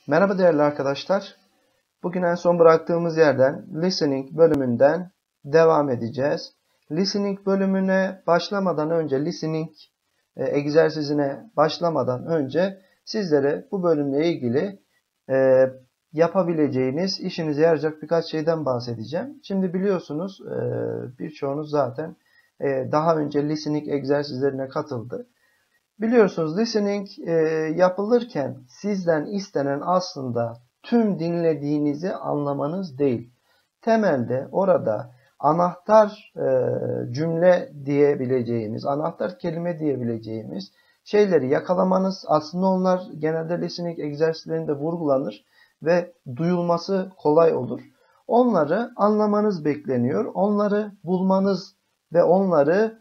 Merhaba değerli arkadaşlar. Bugün en son bıraktığımız yerden listening bölümünden devam edeceğiz. Listening bölümüne başlamadan önce, listening egzersizine başlamadan önce sizlere bu bölümle ilgili yapabileceğiniz, işinize yarayacak birkaç şeyden bahsedeceğim. Şimdi biliyorsunuz birçoğunuz zaten daha önce listening egzersizlerine katıldı. Biliyorsunuz listening yapılırken sizden istenen aslında tüm dinlediğinizi anlamanız değil. Temelde orada anahtar cümle diyebileceğimiz, anahtar kelime diyebileceğimiz şeyleri yakalamanız, aslında onlar genelde listening egzersizlerinde vurgulanır ve duyulması kolay olur. Onları anlamanız bekleniyor. Onları bulmanız ve onları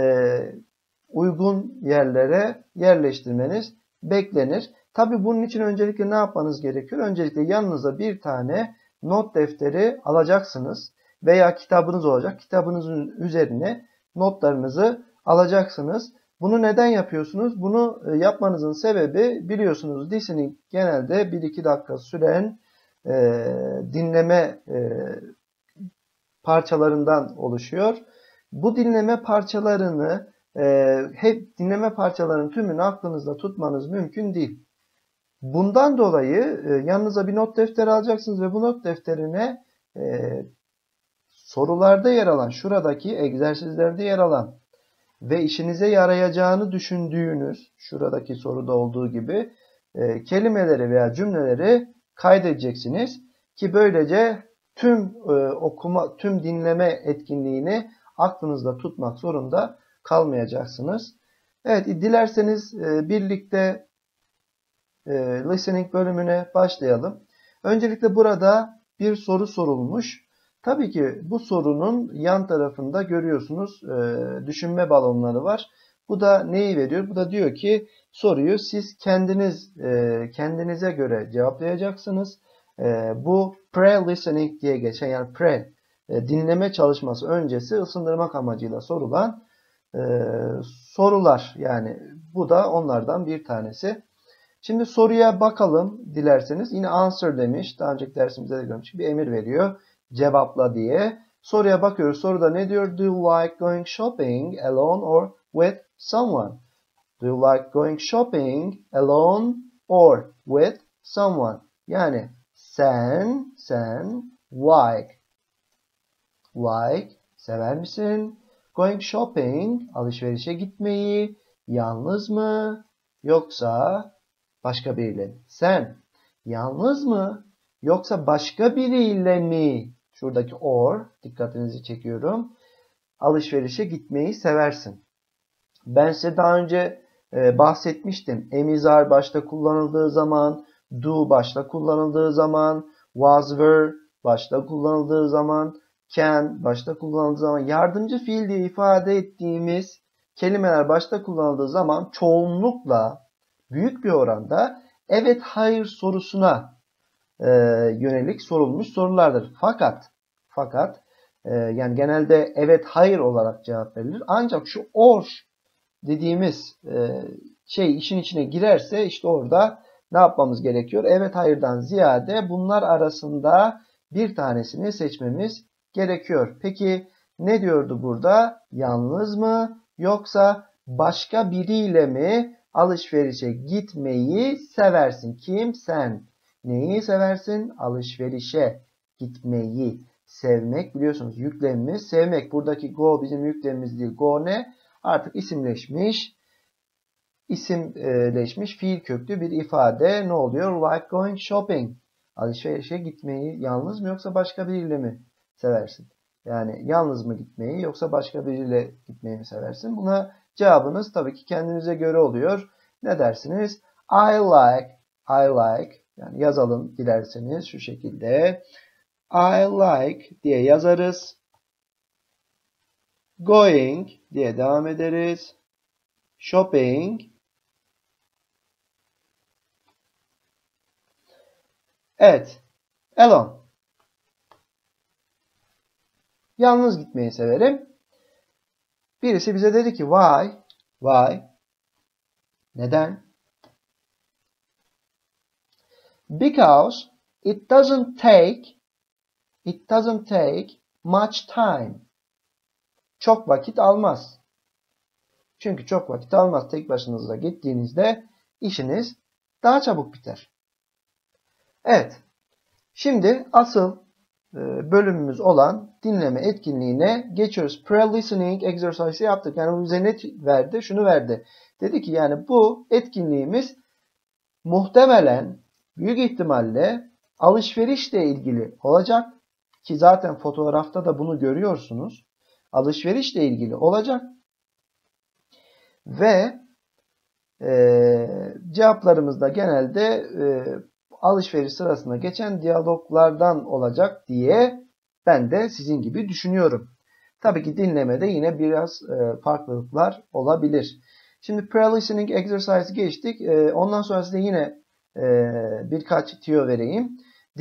uygun yerlere yerleştirmeniz beklenir. Tabi bunun için öncelikle ne yapmanız gerekiyor? Öncelikle yanınıza bir tane not defteri alacaksınız veya kitabınız olacak. Kitabınızın üzerine notlarınızı alacaksınız. Bunu neden yapıyorsunuz? Bunu yapmanızın sebebi biliyorsunuz listening genelde 1-2 dakika süren dinleme parçalarından oluşuyor. Bu dinleme parçalarını hep dinleme parçalarının tümünü aklınızda tutmanız mümkün değil. Bundan dolayı yanınıza bir not defteri alacaksınız ve bu not defterine sorularda yer alan, şuradaki egzersizlerde yer alan ve işinize yarayacağını düşündüğünüz, şuradaki soruda olduğu gibi kelimeleri veya cümleleri kaydedeceksiniz ki böylece tüm tüm dinleme etkinliğini aklınızda tutmak zorunda kalmayacaksınız. Evet, dilerseniz birlikte listening bölümüne başlayalım. Öncelikle burada bir soru sorulmuş. Tabii ki bu sorunun yan tarafında görüyorsunuz düşünme balonları var. Bu da neyi veriyor? Bu da diyor ki soruyu siz kendinize göre cevaplayacaksınız. Bu pre-listening diye geçen, yani dinleme çalışması öncesi ısındırmak amacıyla sorulan sorular. Yani bu da onlardan bir tanesi. Şimdi soruya bakalım dilerseniz. Yine answer demiş. Daha önceki dersimizde de görmüştük. Bir emir veriyor. Cevapla diye. Soruya bakıyoruz. Soruda ne diyor? Do you like going shopping alone or with someone? Do you like going shopping alone or with someone? Yani sen sever misin? Going shopping, alışverişe gitmeyi yalnız mı yoksa başka biriyle mi? Sen yalnız mı yoksa başka biriyle mi? Şuradaki or, dikkatinizi çekiyorum. Alışverişe gitmeyi seversin. Ben size daha önce bahsetmiştim. Emizar başta kullanıldığı zaman, do başta kullanıldığı zaman, was, were başta kullanıldığı zaman, can başta kullanıldığı zaman, yardımcı fiil diye ifade ettiğimiz kelimeler başta kullanıldığı zaman çoğunlukla büyük bir oranda evet hayır sorusuna yönelik sorulmuş sorulardır. Fakat yani genelde evet hayır olarak cevap verilir. Ancak şu or dediğimiz şey işin içine girerse işte orada ne yapmamız gerekiyor? Evet hayırdan ziyade bunlar arasında bir tanesini seçmemiz gerekiyor. Peki ne diyordu burada? Yalnız mı yoksa başka biriyle mi alışverişe gitmeyi seversin? Kim? Sen. Neyi seversin? Alışverişe gitmeyi. Sevmek biliyorsunuz yüklemimiz. Sevmek, buradaki go bizim yüklemimiz değil. Go ne? Artık isimleşmiş fiil köklü bir ifade. Ne oluyor? Like going shopping. Alışverişe gitmeyi yalnız mı yoksa başka biriyle mi seversin? Yani yalnız mı gitmeyi yoksa başka biriyle gitmeyi mi seversin? Buna cevabınız tabii ki kendinize göre oluyor. Ne dersiniz? I like yani yazalım dilerseniz şu şekilde. I like diye yazarız. Going diye devam ederiz. Shopping. Evet. Alone. Yalnız gitmeyi severim. Birisi bize dedi ki why? Neden? Because it doesn't take much time. Çok vakit almaz. Çünkü çok vakit almaz. Tek başınıza gittiğinizde işiniz daha çabuk biter. Evet. Şimdi asıl bölümümüz olan dinleme etkinliğine geçiyoruz. Pre-listening exercise yaptık. Yani bize ne verdi? Şunu verdi. Dedi ki yani bu etkinliğimiz muhtemelen büyük ihtimalle alışverişle ilgili olacak. Ki zaten fotoğrafta da bunu görüyorsunuz. Alışverişle ilgili olacak. Ve cevaplarımız da genelde alışveriş sırasında geçen diyaloglardan olacak diye ben de sizin gibi düşünüyorum. Tabii ki dinlemede yine biraz farklılıklar olabilir. Şimdi pre-listening exercise geçtik. Ondan sonra size yine birkaç tüyo vereyim.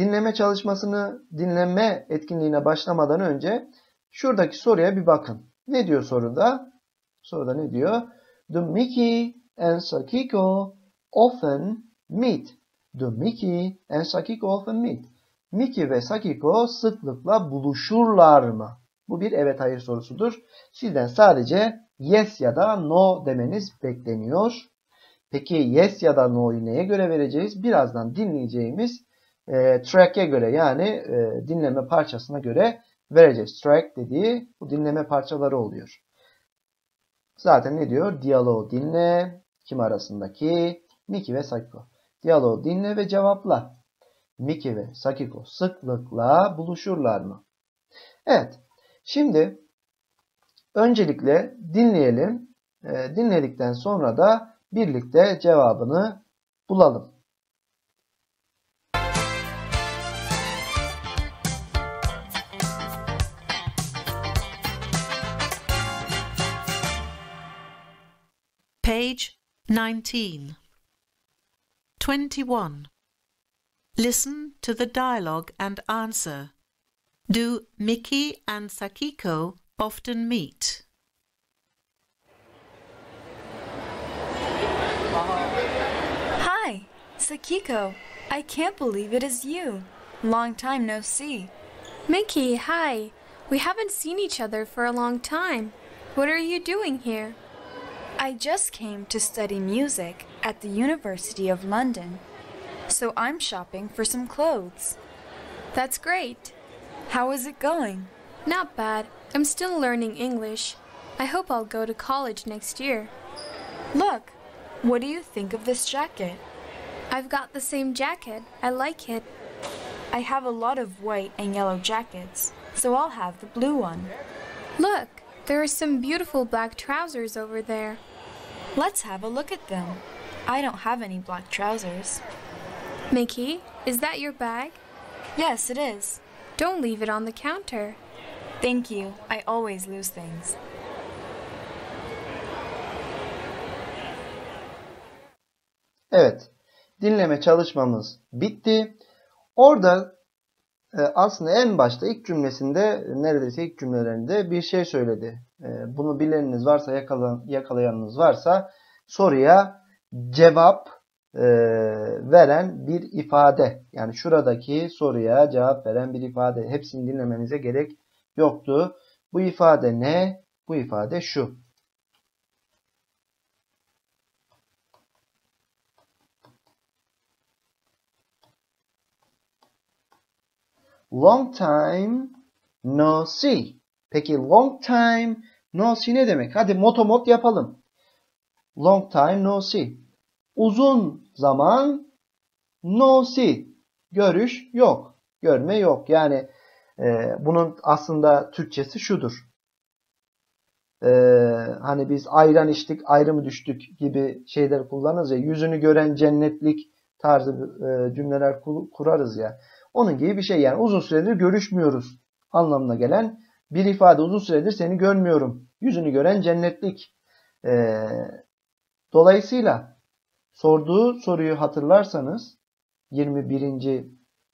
Dinleme etkinliğine başlamadan önce şuradaki soruya bir bakın. Ne diyor soruda? Soruda ne diyor? The Mickey and Sakiko often meet. The Mickey and Sakiko often meet. Mickey ve Sakiko sıklıkla buluşurlar mı? Bu bir evet hayır sorusudur. Sizden sadece yes ya da no demeniz bekleniyor. Peki yes ya da no'yu neye göre vereceğiz? Birazdan dinleyeceğimiz track'e göre yani dinleme parçasına göre vereceğiz. Track dediği bu dinleme parçaları oluyor. Zaten ne diyor? Diyaloğu dinle. Kim arasındaki? Mickey ve Sakiko. Diyaloğu dinle ve cevapla. Mickey ve Sakiko sıklıkla buluşurlar mı? Evet. Şimdi öncelikle dinleyelim. Dinledikten sonra da birlikte cevabını bulalım. Page 19. 21. Listen to the dialogue and answer. Do Mickey and Sakiko often meet? Hi, Sakiko. I can't believe it is you. Long time no see. Mickey, hi. We haven't seen each other for a long time. What are you doing here? I just came to study music at the University of London, so I'm shopping for some clothes. That's great. How is it going? Not bad. I'm still learning English. I hope I'll go to college next year. Look, what do you think of this jacket? I've got the same jacket. I like it. I have a lot of white and yellow jackets, so I'll have the blue one. Look, there are some beautiful black trousers over there. Let's have a look at them. I don't have any black trousers. Mickey, is that your bag? Yes, it is. Don't leave it on the counter. Thank you. I always lose things. Evet. Dinleme çalışmamız bitti. Orada aslında en başta ilk cümlesinde neredeyse ilk cümlelerinde bir şey söyledi. Bunu bileniniz varsa yakalayanınız varsa soruya cevap veren bir ifade. Yani şuradaki soruya cevap veren bir ifade. Hepsini dinlemenize gerek yoktu. Bu ifade ne? Bu ifade şu. Long time no see. Peki long time no see ne demek? Hadi motomot yapalım. Long time no see. Uzun zaman no see. Görüş yok. Görme yok. Yani bunun aslında Türkçesi şudur. Hani biz ayran içtik, ayrı mı düştük gibi şeyler kullanırız ya. Yüzünü gören cennetlik tarzı cümleler kurarız ya. Onun gibi bir şey yani uzun süredir görüşmüyoruz anlamına gelen bir ifade. Uzun süredir seni görmüyorum. Yüzünü gören cennetlik. Dolayısıyla sorduğu soruyu hatırlarsanız 21.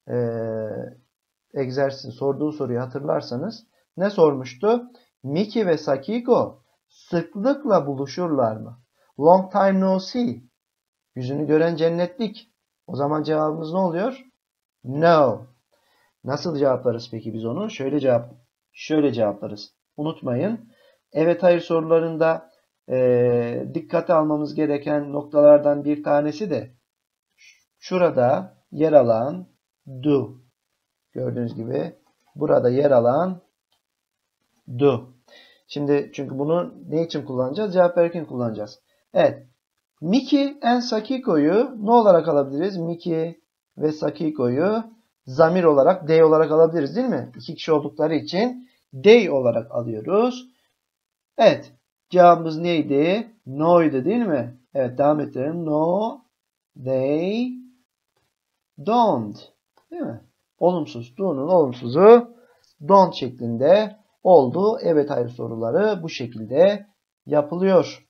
egzersizin sorduğu soruyu hatırlarsanız ne sormuştu? Mickey ve Sakiko sıklıkla buluşurlar mı? Long time no see. Yüzünü gören cennetlik. O zaman cevabımız ne oluyor? No. Nasıl cevaplarız peki biz onu? Şöyle cevaplarız. Unutmayın. Evet hayır sorularında dikkate almamız gereken noktalardan bir tanesi de şurada yer alan do. Gördüğünüz gibi burada yer alan do. Şimdi çünkü bunu ne için kullanacağız? Cevap verirken kullanacağız. Evet. Miki and Sakiko'yu ne olarak alabiliriz? Miki ve Sakiko'yu zamir olarak, they olarak alabiliriz değil mi? İki kişi oldukları için they olarak alıyoruz. Evet. Cevabımız neydi? No'ydu değil mi? Evet, devam edelim. No, they don't. Değil mi? Olumsuz. Do'nun olumsuzu don't şeklinde oldu. Evet hayır soruları bu şekilde yapılıyor.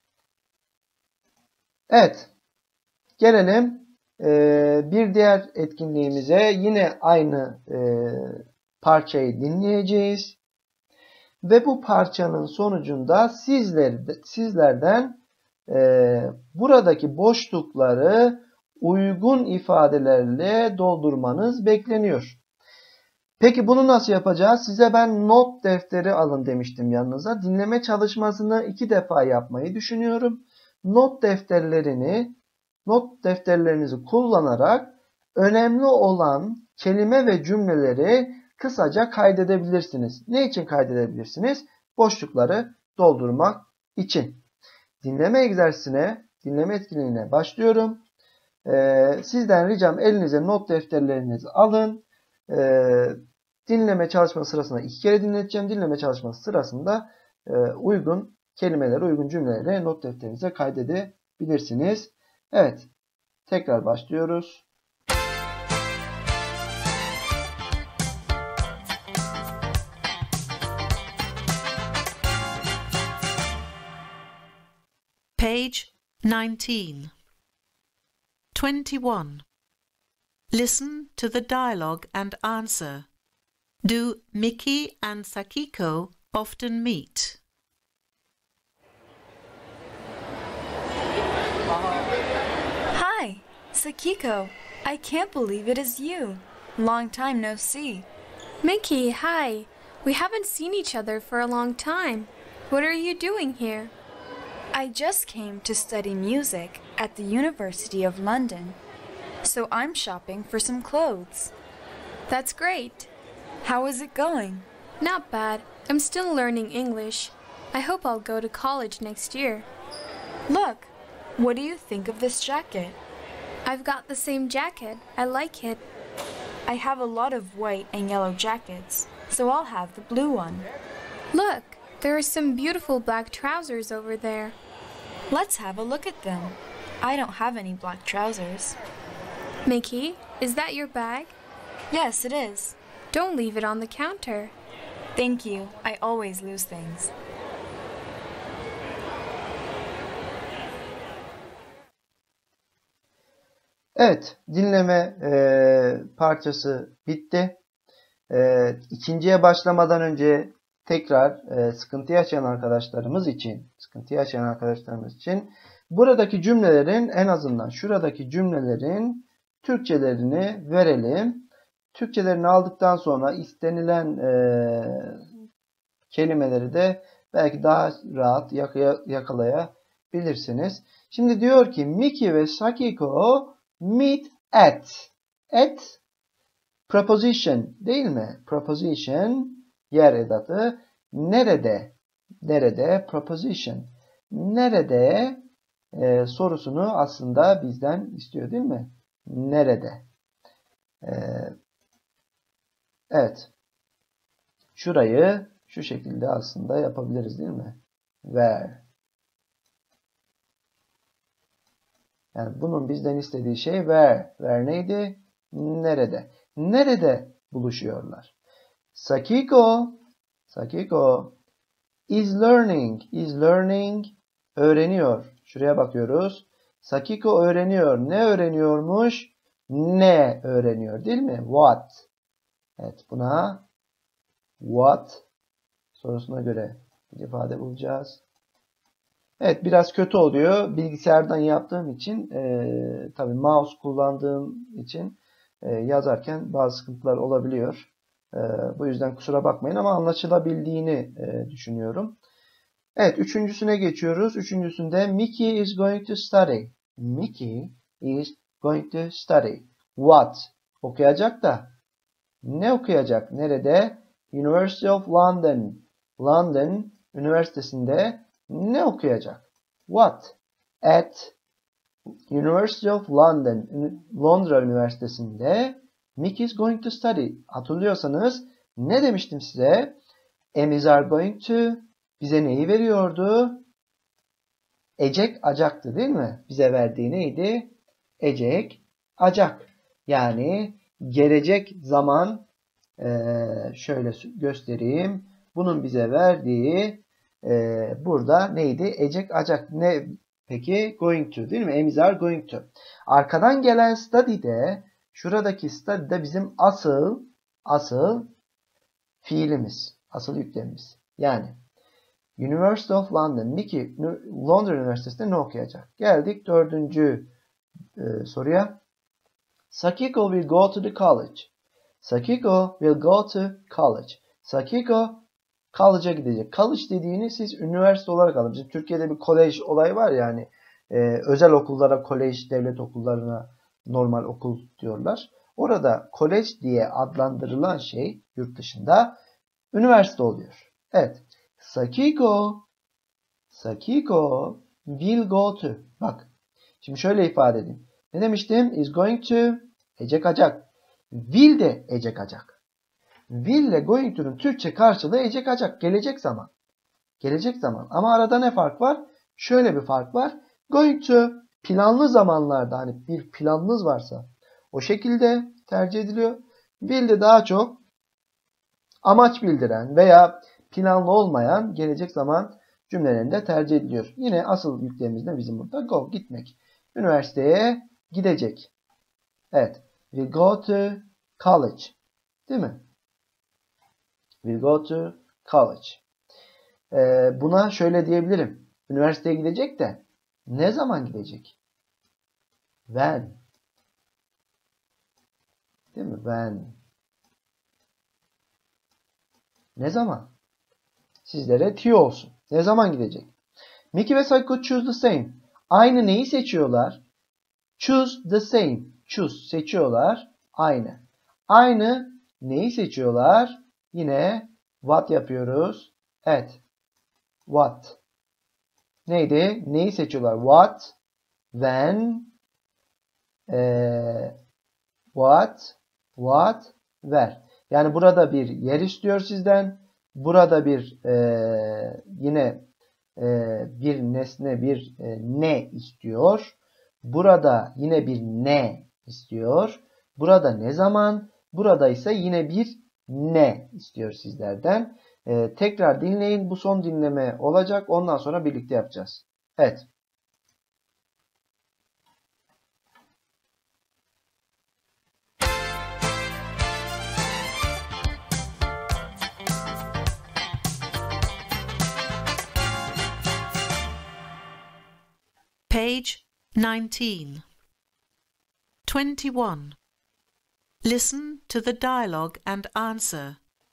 Evet. Gelelim bir diğer etkinliğimize. Yine aynı parçayı dinleyeceğiz. Ve bu parçanın sonucunda sizlerden buradaki boşlukları uygun ifadelerle doldurmanız bekleniyor. Peki bunu nasıl yapacağız? Size ben not defteri alın demiştim yanınıza. Dinleme çalışmasını 2 defa yapmayı düşünüyorum. Not defterlerinizi kullanarak önemli olan kelime ve cümleleri kısaca kaydedebilirsiniz. Ne için kaydedebilirsiniz? Boşlukları doldurmak için. Dinleme etkinliğine başlıyorum. Sizden ricam elinize not defterlerinizi alın. Dinleme çalışması sırasında 2 kere dinleteceğim. Dinleme çalışması sırasında uygun kelimeleri, uygun cümleleri not defterinize kaydedebilirsiniz. Evet. Tekrar başlıyoruz. Page 19. 21. Listen to the dialogue and answer. Do Miki and Sakiko often meet? Hi, Sakiko. I can't believe it is you. Long time no see. Mickey, hi. We haven't seen each other for a long time. What are you doing here? I just came to study music at the University of London, so I'm shopping for some clothes. That's great. How is it going? Not bad. I'm still learning English. I hope I'll go to college next year. Look, what do you think of this jacket? I've got the same jacket. I like it. I have a lot of white and yellow jackets, so I'll have the blue one. Look, there are some beautiful black trousers over there. Let's have a look at them. I don't have any black trousers. Mickey, is that your bag? Yes, it is. Don't leave it on the counter. Thank you. I always lose things. Evet, dinleme parçası bitti. İkinciye başlamadan önce tekrar sıkıntı yaşayan arkadaşlarımız için buradaki cümlelerin, en azından şuradaki cümlelerin Türkçelerini verelim. Türkçelerini aldıktan sonra istenilen kelimeleri de belki daha rahat yakalayabilirsiniz. Şimdi diyor ki Miki ve Sakiko meet at. At preposition değil mi? Preposition yer edatı. Nerede? Nerede? Preposition. Nerede? Sorusunu aslında bizden istiyor değil mi? Nerede? Evet. Şurayı şu şekilde aslında yapabiliriz değil mi? Where? Yani bunun bizden istediği şey where. Where neydi? Nerede? Nerede buluşuyorlar? Sakiko is learning öğreniyor. Şuraya bakıyoruz. Sakiko öğreniyor. Ne öğreniyormuş? Ne öğreniyor değil mi? What? Evet, buna what sorusuna göre bir ifade bulacağız. Evet, biraz kötü oluyor. Bilgisayardan yaptığım için tabii mouse kullandığım için yazarken bazı sıkıntılar olabiliyor. Bu yüzden kusura bakmayın ama anlaşılabildiğini düşünüyorum. Evet, üçüncüsüne geçiyoruz. Üçüncüsünde Mickey is going to study. Mickey is going to study. What? Okuyacak da. Ne okuyacak? Nerede? University of London. London Üniversitesi'nde ne okuyacak? What? At University of London. Londra Üniversitesi'nde Mickey is going to study. Hatırlıyorsanız ne demiştim size? Is are going to bize neyi veriyordu? Ecek acaktı değil mi? Bize verdiği neydi? Ecek acak. Yani gelecek zaman şöyle göstereyim. Bunun bize verdiği burada neydi? Ecek acak. Ne peki? Going to değil mi? Is are going to. Arkadan gelen study'de şuradaki study'de bizim asıl fiilimiz. Asıl yüklemimiz. Yani University of London. Mickey Londra Üniversitesi'nde ne okuyacak? Geldik dördüncü soruya. Sakiko will go to the college. Sakiko will go to college. Sakiko college'a gidecek. College dediğini siz üniversite olarak alın. Bizim Türkiye'de bir kolej olayı var yani. Özel okullara kolej, devlet okullarına normal okul diyorlar. Orada kolej diye adlandırılan şey yurt dışında üniversite oluyor. Evet. Sakiko will go to. Bak. Şimdi şöyle ifade edeyim. Ne demiştim? Is going to ecek acak. Will de ecek acak. Will ile going to'nun Türkçe karşılığı ecek acak. Gelecek zaman. Gelecek zaman. Ama arada ne fark var? Şöyle bir fark var. Going to planlı zamanlarda hani bir planınız varsa o şekilde tercih ediliyor. Will de daha çok amaç bildiren veya planlı olmayan gelecek zaman cümlelerinde tercih ediliyor. Yine asıl yüklemimiz de bizim burada go, gitmek. Üniversiteye gidecek. Evet. Will go to college. Değil mi? Will go to college. Buna şöyle diyebilirim. Üniversiteye gidecek de ne zaman gidecek? When. Değil mi? When. Ne zaman? Sizlere tüyo olsun. Ne zaman gidecek? Mickey ve Sakiko choose the same. Aynı neyi seçiyorlar? Choose the same. Choose seçiyorlar. Aynı. Aynı neyi seçiyorlar? Yine what yapıyoruz? Evet. What. Neydi? Neyi seçiyorlar? What, when, what, where. Yani burada bir yer istiyor sizden. Burada bir yine bir nesne, bir ne istiyor. Burada yine bir ne istiyor. Burada ne zaman? Burada ise yine bir ne istiyor sizlerden. Tekrar dinleyin. Bu son dinleme olacak. Ondan sonra birlikte yapacağız. Evet. Page 19. 21. Listen to the dialogue and answer.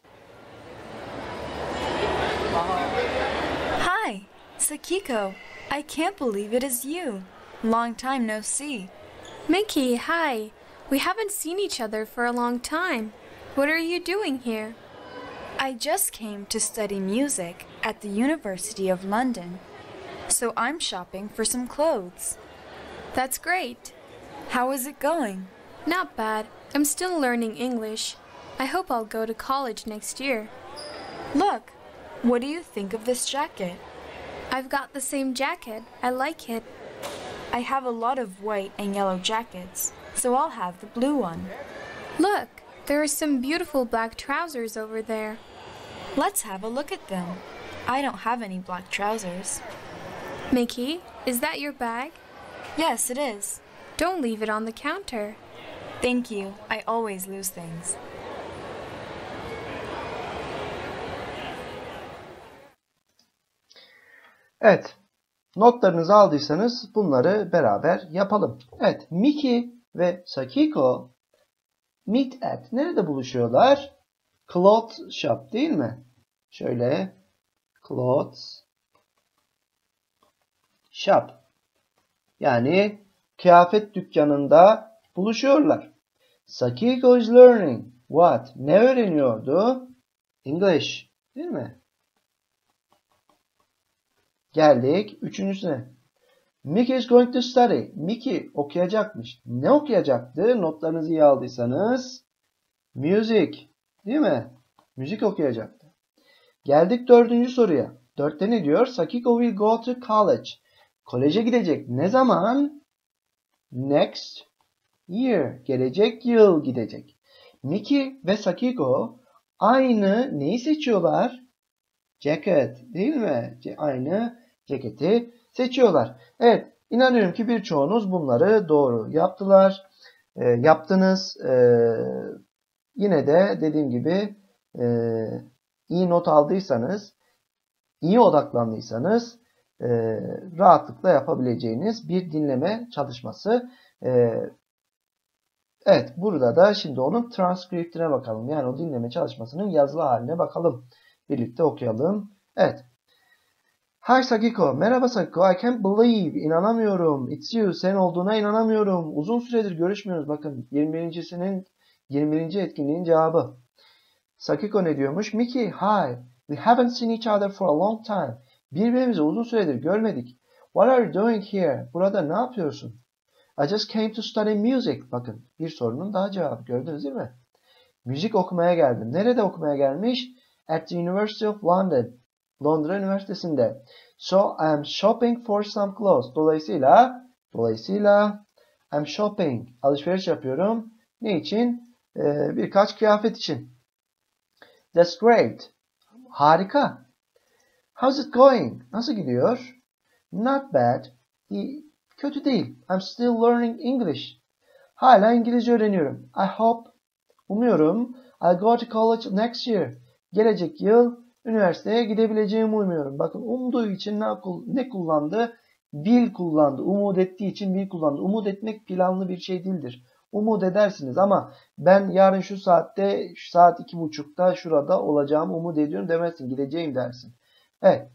Hi, Sakiko. I can't believe it is you. Long time no see. Mickey, hi. We haven't seen each other for a long time. What are you doing here? I just came to study music at the University of London, so I'm shopping for some clothes. That's great. How is it going? Not bad. I'm still learning English. I hope I'll go to college next year. Look, what do you think of this jacket? I've got the same jacket. I like it. I have a lot of white and yellow jackets, so I'll have the blue one. Look, there are some beautiful black trousers over there. Let's have a look at them. I don't have any black trousers. Mickey, is that your bag? Yes, it is. Don't leave it on the counter. Thank you. I always lose things. Evet. Notlarınızı aldıysanız bunları beraber yapalım. Evet, Mickey ve Sakiko meet at. Nerede buluşuyorlar? Clothes shop değil mi? Şöyle clothes shop. Yani kıyafet dükkanında buluşuyorlar. Sakiko is learning what? Ne öğreniyordu? English. Değil mi? Geldik üçüncüsüne. Mickey is going to study. Mickey okuyacakmış. Ne okuyacaktı? Notlarınızı iyi aldıysanız. Music. Değil mi? Müzik okuyacaktı. Geldik dördüncü soruya. Dörtte ne diyor? Sakiko will go to college. Koleje gidecek. Ne zaman? Next year. Gelecek yıl gidecek. Mickey ve Sakiko aynı neyi seçiyorlar? Jacket. Değil mi? Aynı ceketi seçiyorlar. Evet. İnanıyorum ki birçoğunuz bunları doğru yaptılar. Yaptınız. Yine de dediğim gibi iyi not aldıysanız, iyi odaklandıysanız rahatlıkla yapabileceğiniz bir dinleme çalışması. Evet, burada da şimdi onun transkriptine bakalım. Yani o dinleme çalışmasının yazılı haline bakalım. Birlikte okuyalım. Evet. Hi Sakiko. Merhaba Sakiko. I can't believe. İnanamıyorum. It's you. Sen olduğuna inanamıyorum. Uzun süredir görüşmüyoruz. Bakın 21. etkinliğin cevabı. Sakiko ne diyormuş? Mickey, hi. We haven't seen each other for a long time. Birbirimizi uzun süredir görmedik. What are you doing here? Burada ne yapıyorsun? I just came to study music. Bakın bir sorunun daha cevabı. Gördünüz değil mi? Müzik okumaya geldim. Nerede okumaya gelmiş? At the University of London. Londra Üniversitesi'nde. So I am shopping for some clothes. Dolayısıyla I'm shopping. Alışveriş yapıyorum. Ne için? Birkaç kıyafet için. That's great. Harika. How's it going? Nasıl gidiyor? Not bad. Kötü değil. I'm still learning English. Hala İngilizce öğreniyorum. Umuyorum, I'll go to college next year. Gelecek yıl üniversiteye gidebileceğimi umuyorum. Bakın umduğu için ne kullandı? Will kullandı. Umut ettiği için will kullandı. Umut etmek planlı bir şey değildir. Umut edersiniz ama ben yarın şu saatte, şu saat 2:30'da şurada olacağımı umut ediyorum demezsin. Gideceğim dersin. Evet.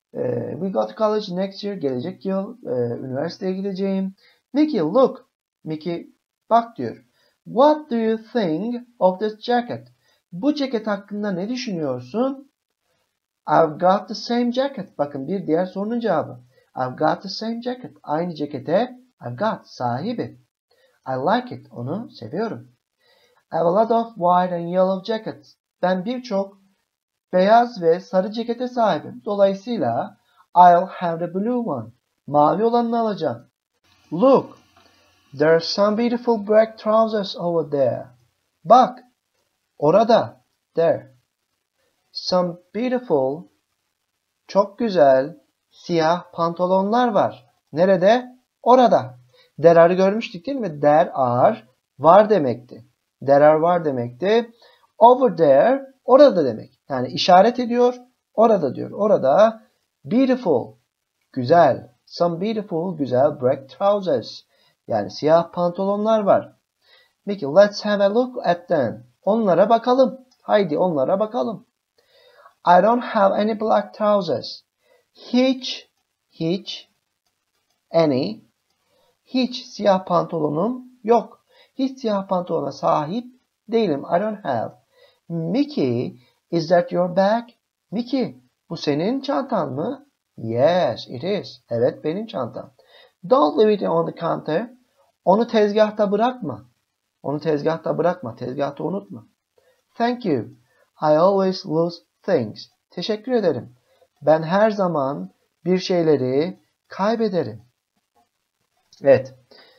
We go to college next year. Gelecek yıl üniversiteye gideceğim. Mickey look. Mickey bak diyor. What do you think of this jacket? Bu ceket hakkında ne düşünüyorsun? I've got the same jacket. Bakın bir diğer sorunun cevabı. I've got the same jacket. Aynı cekete I've got sahibi. I like it. Onu seviyorum. I have a lot of white and yellow jackets. Ben birçok beyaz ve sarı cekete sahibim. Dolayısıyla I'll have the blue one. Mavi olanını alacağım. Look. There are some beautiful black trousers over there. Bak. Orada. There. Some beautiful, çok güzel, siyah pantolonlar var. Nerede? Orada. There are'ı görmüştük değil mi? There are, var demekti. There are var demekti. Over there, orada demek. Yani işaret ediyor, orada diyor. Orada beautiful, güzel. Some beautiful, güzel black trousers. Yani siyah pantolonlar var. Mickey, let's have a look at them. Onlara bakalım. Haydi onlara bakalım. I don't have any black trousers. Hiç siyah pantolonum yok. Hiç siyah pantolona sahip değilim. I don't have. Mickey, is that your bag? Mickey, bu senin çantan mı? Yes, it is. Evet, benim çantam. Don't leave it on the counter. Onu tezgahta bırakma. Tezgahta unutma. Thank you. I always lose things. Teşekkür ederim. Ben her zaman bir şeyleri kaybederim. Evet.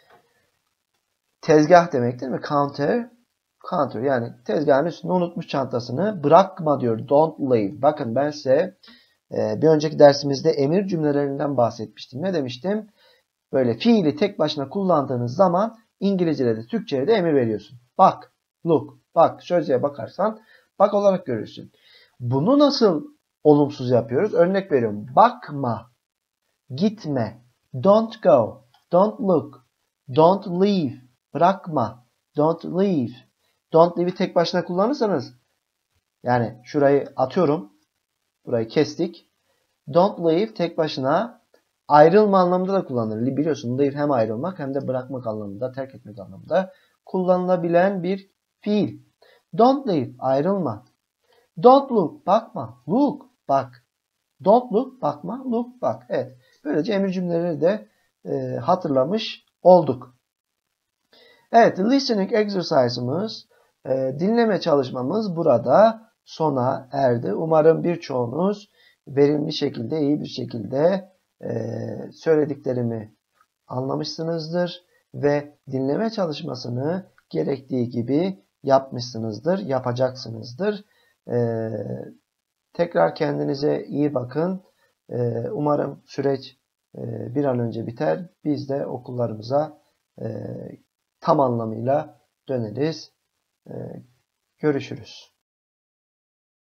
Tezgah demek değil mi? Counter yani tezgahın üstünde unutmuş çantasını. Bırakma diyor. Don't leave. Bakın ben size bir önceki dersimizde emir cümlelerinden bahsetmiştim. Ne demiştim? Böyle fiili tek başına kullandığınız zaman İngilizce'de de Türkçe'de de emir veriyorsun. Bak, look, bak sözlüğe bakarsan bak olarak görürsün. Bunu nasıl olumsuz yapıyoruz? Örnek veriyorum. Bakma. Gitme. Don't go. Don't look. Don't leave. Bırakma. Don't leave. Don't leave'i tek başına kullanırsanız, yani şurayı atıyorum. Burayı kestik. Don't leave tek başına ayrılma anlamında da kullanılır. Biliyorsun leave hem ayrılmak hem de bırakmak anlamında, terk etmek anlamında kullanılabilen bir fiil. Don't leave ayrılma. Don't look bakma. Look bak. Don't look bakma. Look bak. Evet. Böylece emir cümleleri de hatırlamış olduk. Evet. Listening exercise'ımız, dinleme çalışmamız burada sona erdi. Umarım birçoğunuz verimli şekilde, iyi bir şekilde söylediklerimi anlamışsınızdır ve dinleme çalışmasını gerektiği gibi yapmışsınızdır, yapacaksınızdır. Tekrar kendinize iyi bakın. Umarım süreç bir an önce biter. Biz de okullarımıza tam anlamıyla döneriz. Görüşürüz.